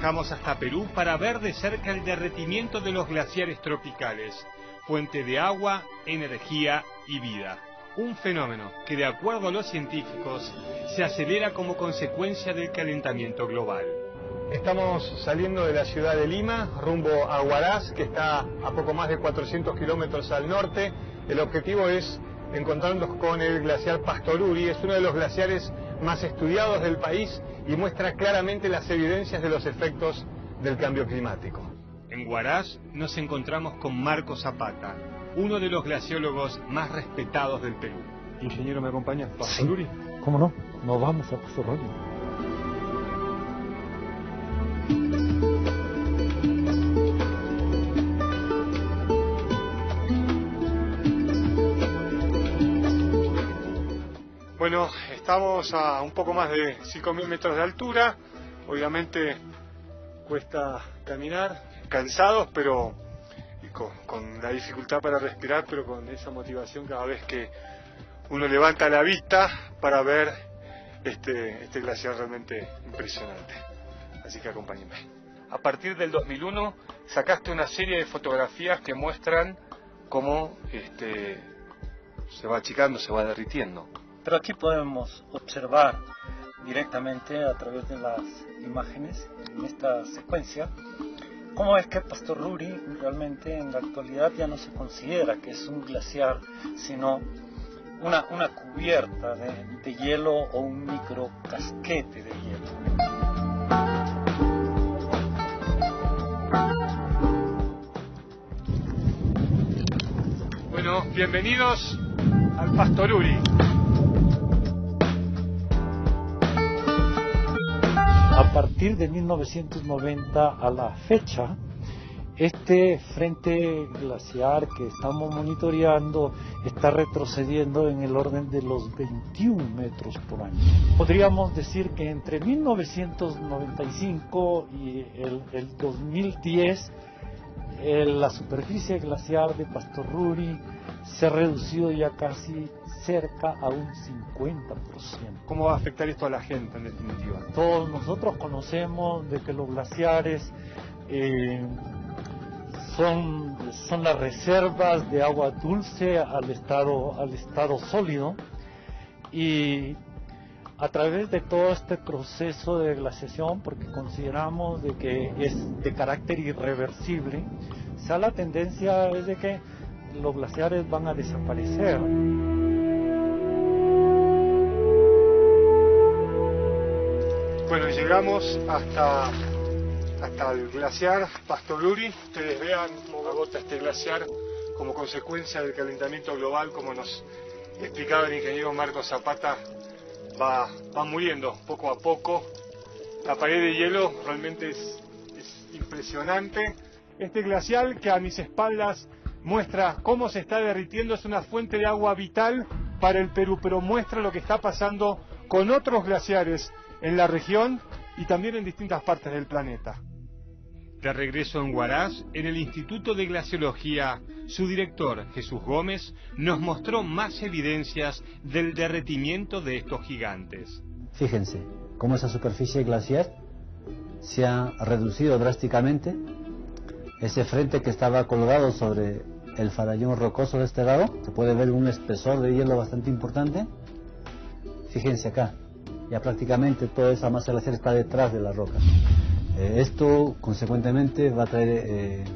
Viajamos hasta Perú para ver de cerca el derretimiento de los glaciares tropicales, fuente de agua, energía y vida. Un fenómeno que, de acuerdo a los científicos, se acelera como consecuencia del calentamiento global. Estamos saliendo de la ciudad de Lima, rumbo a Huaraz, que está a poco más de 400 kilómetros al norte. El objetivo es encontrarnos con el glaciar Pastoruri. Es uno de los glaciares más estudiados del país y muestra claramente las evidencias de los efectos del cambio climático. En Huaraz nos encontramos con Marco Zapata, uno de los glaciólogos más respetados del Perú. Ingeniero, ¿me acompaña? ¿Pastoruri? Sí, ¿cómo no? Nos vamos a Pastoruri. Bueno, estamos a un poco más de 5.000 metros de altura. Obviamente cuesta caminar, cansados, pero con la dificultad para respirar, pero con esa motivación cada vez que uno levanta la vista para ver este glaciar realmente impresionante. Así que acompáñenme. A partir del 2001 sacaste una serie de fotografías que muestran cómo se va achicando, se va derritiendo. Pero aquí podemos observar directamente a través de las imágenes en esta secuencia cómo es que Pastoruri realmente en la actualidad ya no se considera que es un glaciar, sino una cubierta de hielo o un micro casquete de hielo. Bueno, bienvenidos al Pastoruri. A partir de 1990 a la fecha, este frente glaciar que estamos monitoreando está retrocediendo en el orden de los 21 metros por año. Podríamos decir que entre 1995 y el 2010, la superficie glaciar de Pastoruri se ha reducido ya casi cerca a un 50%. ¿Cómo va a afectar esto a la gente en definitiva? Todos nosotros conocemos de que los glaciares son las reservas de agua dulce al estado sólido, y a través de todo este proceso de glaciación, porque consideramos de que es de carácter irreversible, la tendencia es de que los glaciares van a desaparecer. Bueno, llegamos hasta el glaciar Pastoruri. Ustedes vean cómo agota este glaciar como consecuencia del calentamiento global, como nos explicaba el ingeniero Marco Zapata. Va muriendo poco a poco. La pared de hielo realmente es impresionante. Este glaciar que a mis espaldas muestra cómo se está derritiendo es una fuente de agua vital para el Perú, pero muestra lo que está pasando con otros glaciares en la región y también en distintas partes del planeta. De regreso en Huaraz, en el Instituto de Glaciología, su director, Jesús Gómez, nos mostró más evidencias del derretimiento de estos gigantes. Fíjense cómo esa superficie glaciar se ha reducido drásticamente. Ese frente que estaba colgado sobre el farallón rocoso de este lado, se puede ver un espesor de hielo bastante importante. Fíjense acá, ya prácticamente toda esa masa glaciar está detrás de la roca. Esto consecuentemente va a traer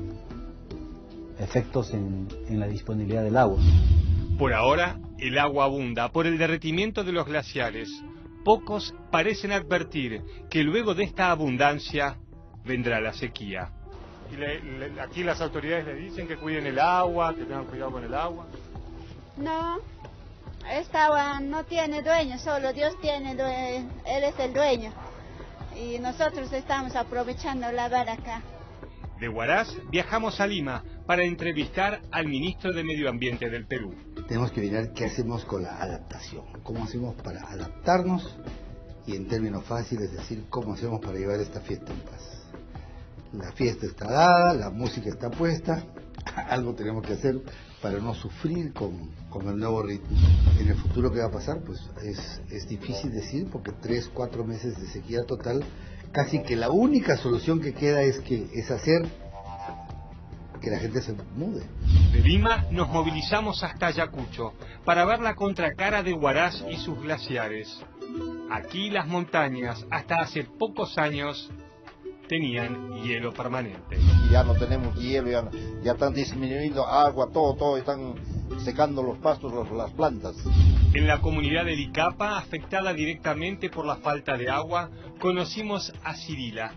efectos en la disponibilidad del agua. Por ahora, el agua abunda por el derretimiento de los glaciares. Pocos parecen advertir que luego de esta abundancia vendrá la sequía. ¿Y aquí las autoridades le dicen que cuiden el agua, que tengan cuidado con el agua? No, esta agua no tiene dueño, solo Dios tiene, Él es el dueño. Y nosotros estamos aprovechando lavar acá. De Huaraz viajamos a Lima para entrevistar al ministro de Medio Ambiente del Perú. Tenemos que mirar qué hacemos con la adaptación, cómo hacemos para adaptarnos y en términos fáciles decir cómo hacemos para llevar esta fiesta en paz. La fiesta está dada, la música está puesta, algo tenemos que hacer para no sufrir con el nuevo ritmo. En el futuro, ¿qué va a pasar? Pues es difícil decir, porque 3-4 meses de sequía total casi que la única solución que queda es hacer que la gente se mude. De Lima nos movilizamos hasta Ayacucho para ver la contracara de Huaraz y sus glaciares. Aquí las montañas, hasta hace pocos años, tenían hielo permanente. Ya no tenemos hielo, ya están disminuyendo agua, todo están secando los pastos, las plantas. En la comunidad de Licapa, afectada directamente por la falta de agua, conocimos a Cirila.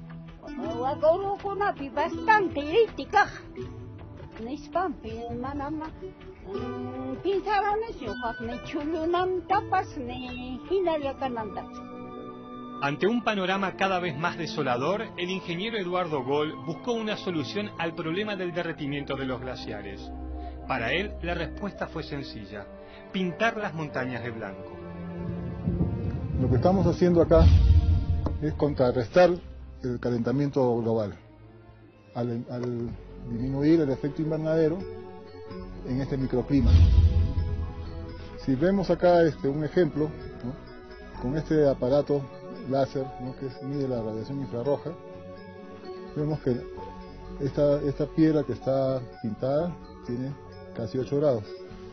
Bastante crítica. Ante un panorama cada vez más desolador, el ingeniero Eduardo Gol buscó una solución al problema del derretimiento de los glaciares. Para él, la respuesta fue sencilla: pintar las montañas de blanco. Lo que estamos haciendo acá es contrarrestar el calentamiento global al disminuir el efecto invernadero en este microclima. Si vemos acá un ejemplo, ¿no?, con este aparato láser, ¿no?, que mide la radiación infrarroja, vemos que esta piedra que está pintada tiene casi 8 grados.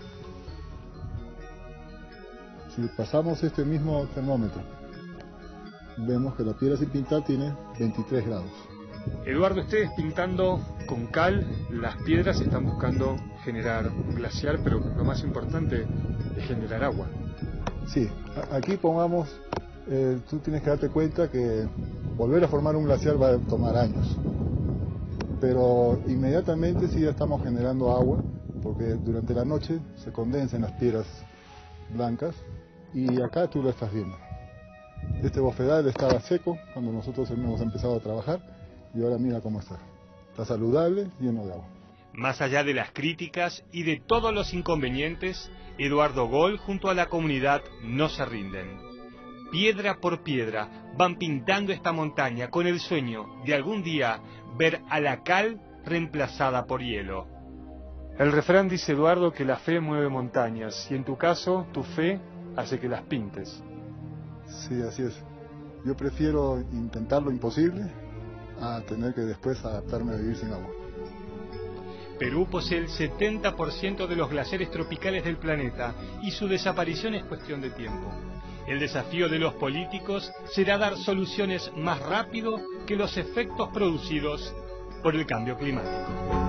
Si pasamos este mismo termómetro, vemos que la piedra sin pintar tiene 23 grados. Eduardo, ustedes pintando con cal las piedras están buscando generar un glaciar, pero lo más importante es generar agua. Sí, aquí pongamos, tú tienes que darte cuenta que volver a formar un glaciar va a tomar años, pero inmediatamente sí ya estamos generando agua, porque durante la noche se condensan las piedras blancas y acá tú lo estás viendo. Este bofedal estaba seco cuando nosotros hemos empezado a trabajar y ahora mira cómo está. Está saludable, lleno de agua. Más allá de las críticas y de todos los inconvenientes, Eduardo Gol junto a la comunidad no se rinden. Piedra por piedra van pintando esta montaña con el sueño de algún día ver a la cal reemplazada por hielo. El refrán dice, Eduardo, que la fe mueve montañas, y en tu caso, tu fe hace que las pintes. Sí, así es. Yo prefiero intentar lo imposible a tener que después adaptarme a vivir sin agua. Perú posee el 70% de los glaciares tropicales del planeta y su desaparición es cuestión de tiempo. El desafío de los políticos será dar soluciones más rápido que los efectos producidos por el cambio climático.